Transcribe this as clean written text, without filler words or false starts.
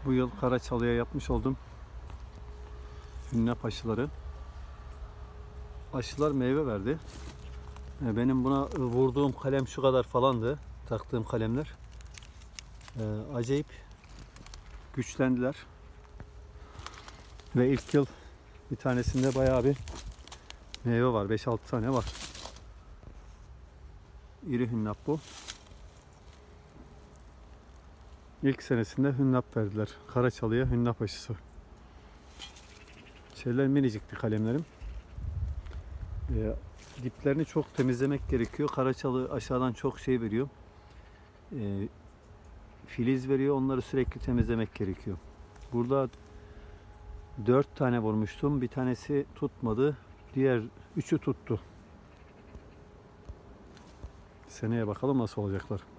Bu yıl Karaçalı'ya yapmış oldum hünnap aşıları. Aşılar meyve verdi. Benim buna vurduğum kalem şu kadar falandı. Taktığım kalemler. Acayip güçlendiler. Ve ilk yıl bir tanesinde bayağı bir meyve var. 5-6 tane var. İri hünnap bu. İlk senesinde hünnap verdiler. Karaçalı'ya hünnap aşısı. Şeyler minicikti kalemlerim. Diplerini çok temizlemek gerekiyor. Karaçalı aşağıdan çok şey veriyor. Filiz veriyor. Onları sürekli temizlemek gerekiyor. Burada 4 tane vurmuştum. Bir tanesi tutmadı. Diğer 3'ü tuttu. Seneye bakalım nasıl olacaklar.